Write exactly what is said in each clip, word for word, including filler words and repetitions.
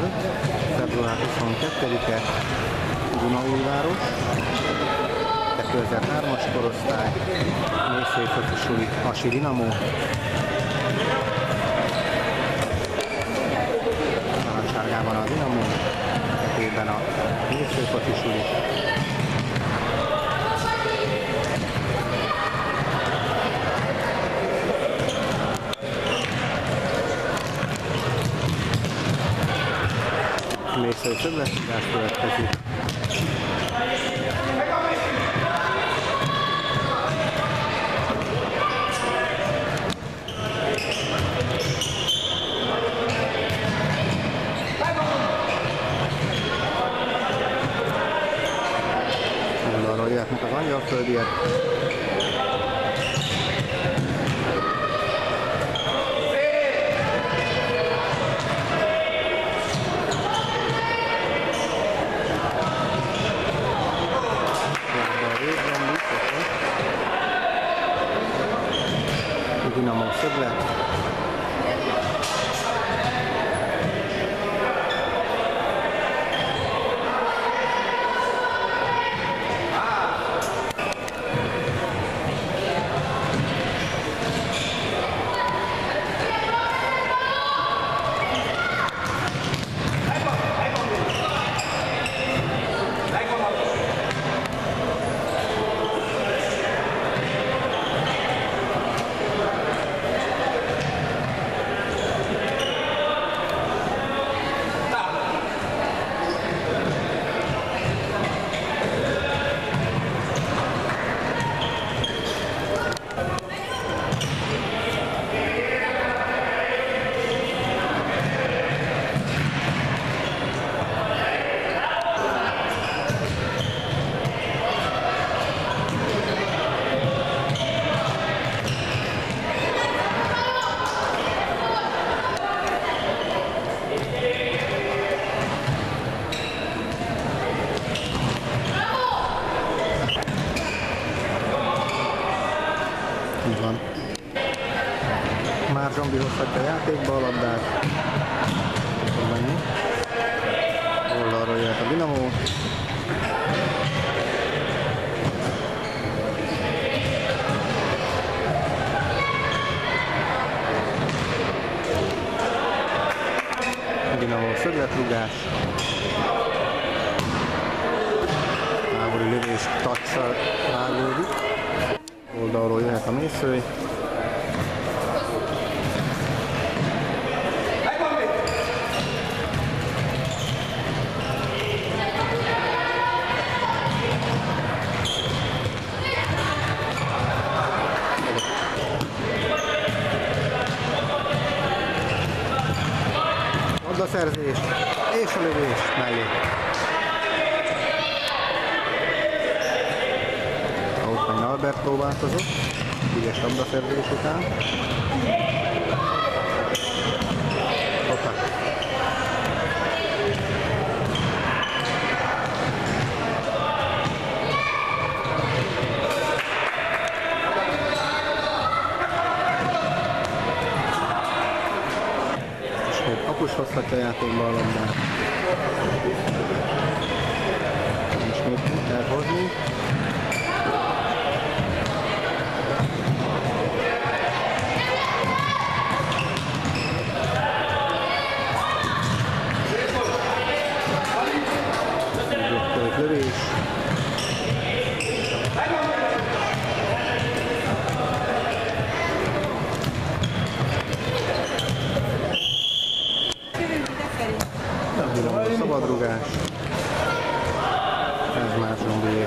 tizenöt. február huszonkettedike. Dunaújváros. kétezer-hármas korosztály. Mészői Focisuli Hasi Dinamo. Narancssárgában a Dinamo, feketében a Mészői Focisuli. Mészői szögletrugás következik. Oldalról jöhetnek az angyalföldiek. Dinamo szöglet. Így van. Már Zsombi hozhatja a játékba a labdát. Oldalról jöhet a Dinamo. Dinamo szögletrugás. Távoli lövés touch-sal vágódik. Oldalról jöhet a Mészői. Labdaszerzés és a lövés mellé. Ahol Albert próbálkozott, ügyes labdaszerzés után. Hoppá. Kapus hozhatja a játékba a labdát. Ismét elhozni. Lövés. Szabadrugás. Ez már Zsombié.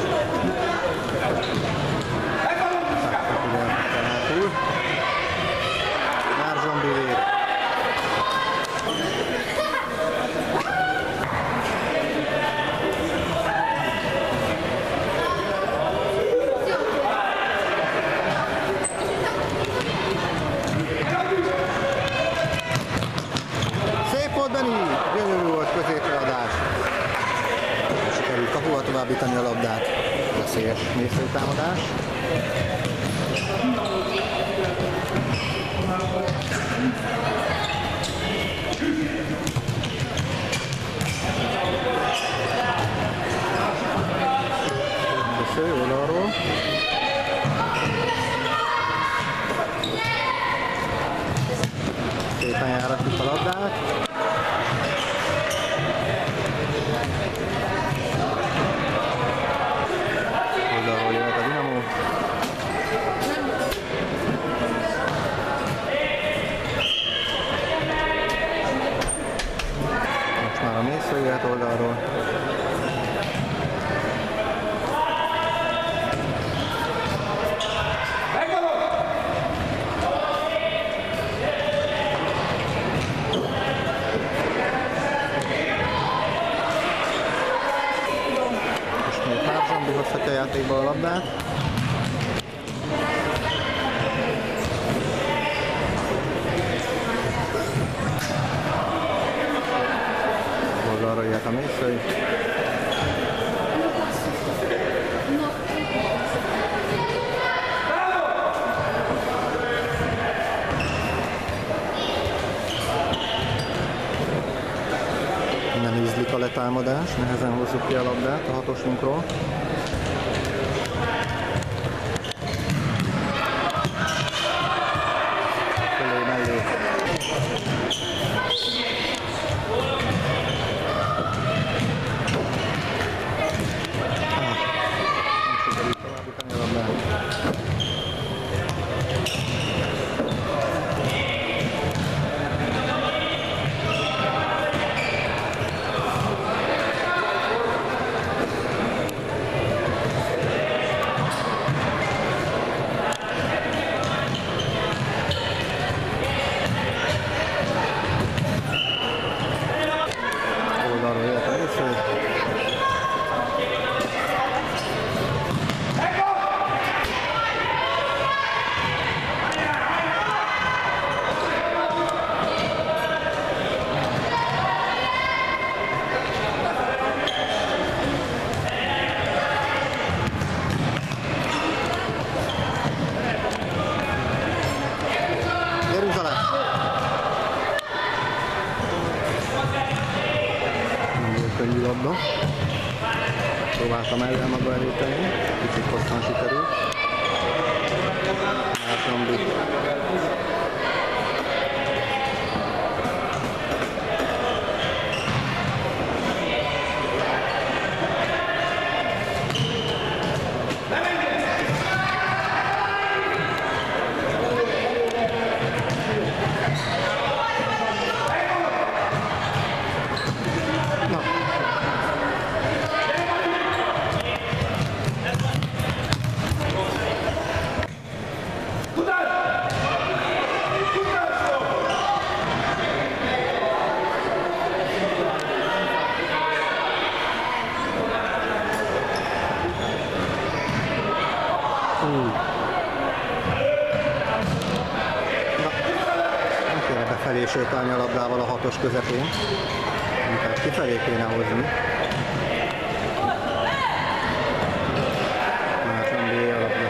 Már Zsombié. Szép volt, Benni! Gyönyörű volt középradás. Sikerült kapuval továbbítani a labdát. Veszélyes mészőtámadás. Szépen járatjuk a labdát. Oldalról jöhet a Dinamo. Most már a Mésző jöhet oldalról. Hozhatja a játékba a labdát. Oldalra jöhet a Mésző. Nem ízlik a letámadás, nehezen hozzuk ki a labdát a hatosunkról. Könnyű labda. Próbáltam el maga elé tenni, kicsit hosszan sikerült. Márton befelé sétálni a labdával a hatos közepén. Tehát kifelé kéne hozni. Márton B a labda.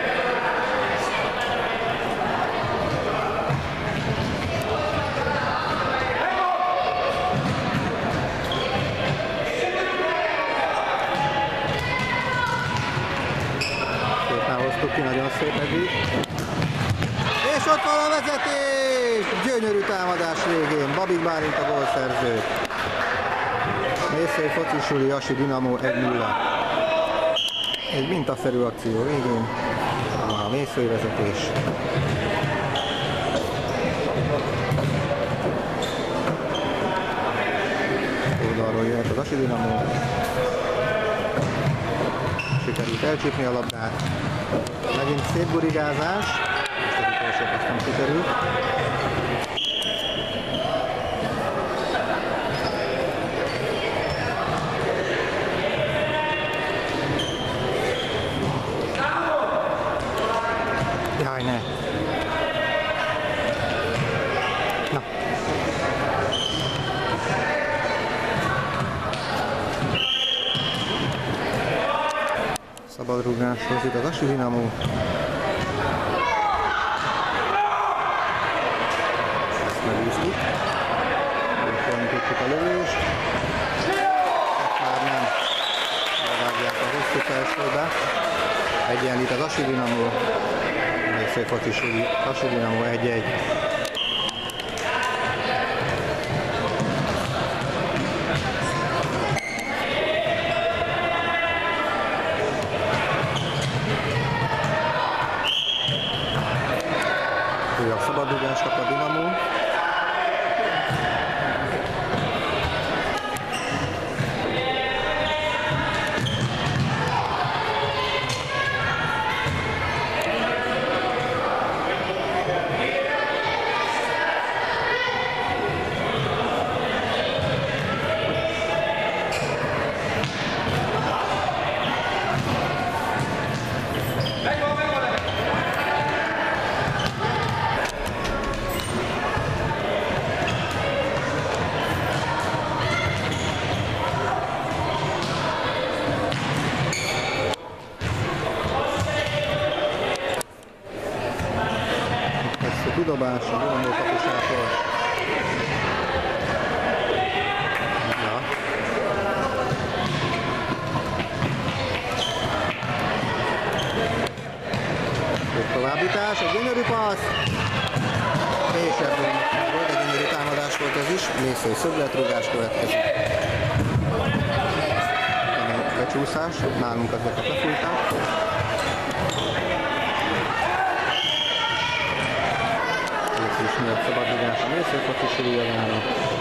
Szépen hoztuk ki, nagyon szép eddig. És ott van a vezetés! Gyönyörű támadás végén, Babik Bálint a gólszerző. Mészői Focisuli, Jasi Dinamo egy nulla. Egy mintaszerű akció végén. A Mészői vezetés. Oldalról jöhet az Asi Dinamo. Sikerült elcsípni a labdát. Megint szép gurigázás. Most az utolsó azt nem sikerült. Jaj, ne! Na! Szabadrúgáshoz jut az Asi Dinamo. Ezt megúsztuk. Jókolni tudtuk a lövést. Ezt már nem. Levágják a hosszú felsőbe. Egyenlít az Asi Dinamo. Mészői Focisuli, Asi Dinamo egy egy. dobás a Dinamo kapusától. Ja. Továbbítás, egy gyönyörű passz. És ebből volt egy gyönyörű támadás volt ez is. Mészői szögletrugás következik. Becsúszás, nálunk ezeket lefújták. Itt is miatt szabadrugás a Mészői foci javára.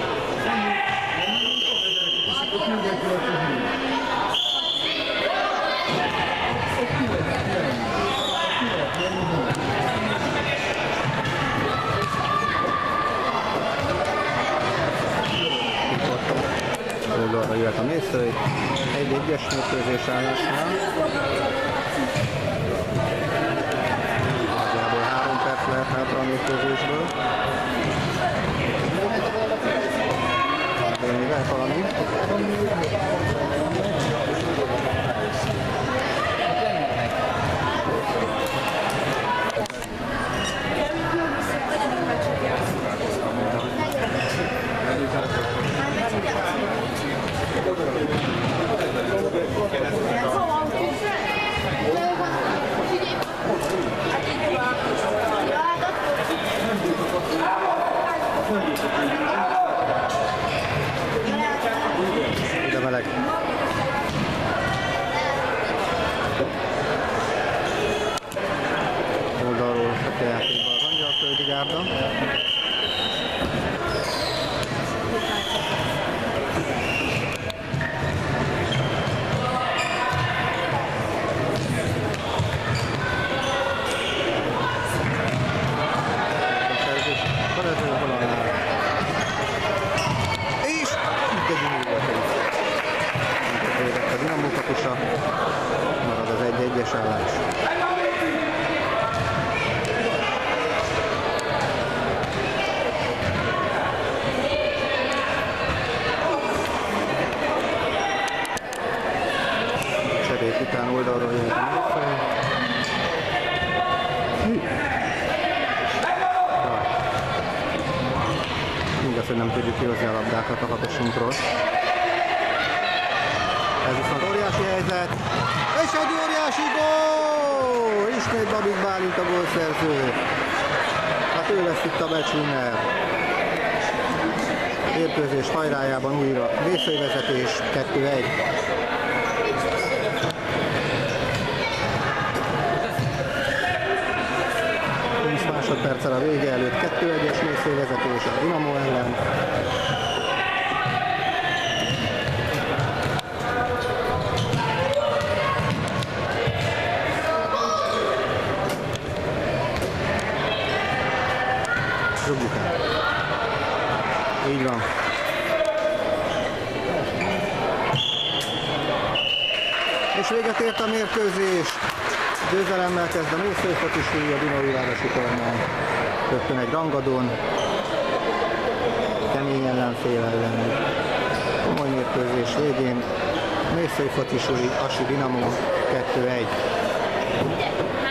Oldalra jöhet a Mészői. Egy egyes mérkőzés állásnál. Nagyjából három perc lehet hátra a mérkőzésből. De még lehet valami. De meleg. Oldalról a játékba az Angyalföldi Gárda. Marad az egy-egyes állás. Cserék után oldalról jön a Mindaz, hogy nem tudjuk kihozni a labdákat a hatosunkról. Ez viszont óriási helyzet, és egy óriási gól! Ismét Babik Bálint a gólszerző. Hát ő lesz itt a meccswinner. Mérkőzés hajrájában újra Mészői vezetés kettő egy. húsz másodperccel a vége előtt kettő egyes Mészői vezetés a Dinamo ellen. Így van. És véget ért a mérkőzés. Győzelemmel kezd a Mészői foci a Dunaújvárosi tornán. Rögtön egy rangadón. Kemény ellenfél ellen. Komoly mérkőzés végén. Mészői foci Asi Dinamo kettő egy.